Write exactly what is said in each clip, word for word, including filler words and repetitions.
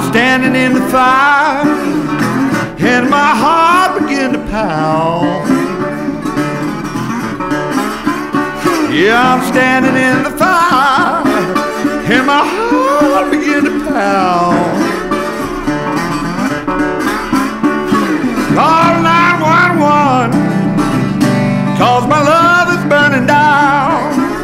standing in the fire, and my heart began to pound. Yeah, I'm standing in the fire, and my heart began to pound. Call nine one one, 'cause my love is burning down.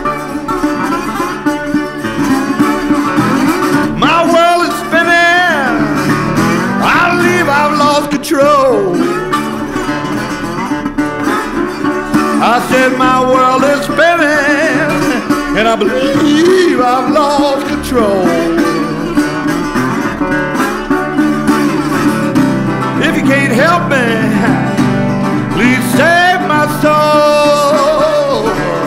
My world is spinning, I believe I've lost control. I said my world is spinning, and I believe I've lost control. If you can't help me, please save my soul.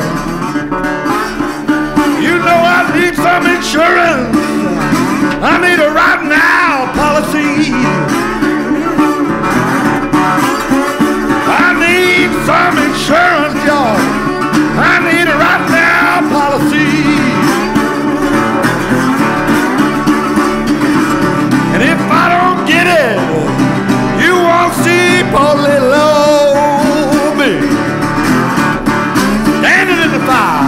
You know I need some insurance, I need a right now policy. I need some insurance, y'all. I need a right now policy. And if I don't get it, you won't see poor little old me standing in the fire.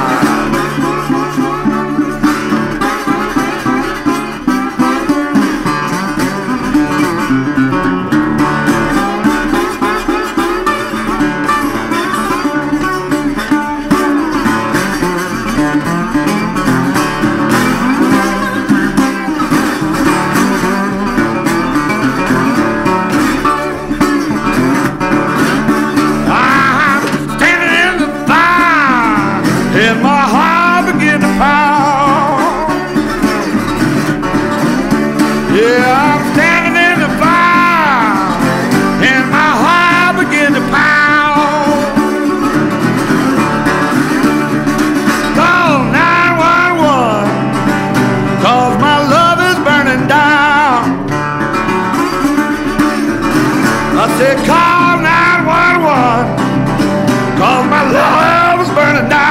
And my heart began to pound. Yeah, I'm standing in the fire, and my heart began to pound. Call nine one one, 'cause my love is burning down. I said call nine one one, 'cause my love is burning down.